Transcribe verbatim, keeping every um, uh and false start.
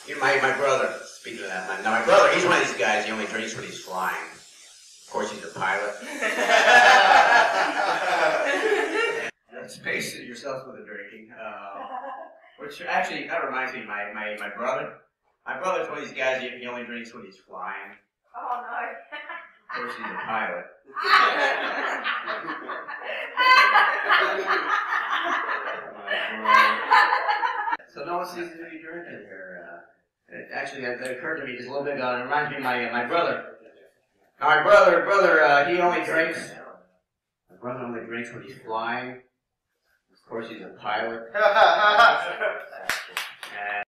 You know, my, my brother, speaking of that, my, now my brother, he's one of these guys, he only drinks when he's flying. Of course, he's a pilot. Space yourself with the drinking. Uh, which actually, that reminds me, my, my, my brother. My brother's one of these guys, he, he only drinks when he's flying. Oh, no. Of course, he's a pilot. So no one sees to be drinking here. Uh, it actually, that, that occurred to me just a little bit ago, and it reminds me of my, uh, my brother. Now, my brother, brother, uh, he only drinks, my brother only drinks when he's flying. Of course, he's a pilot.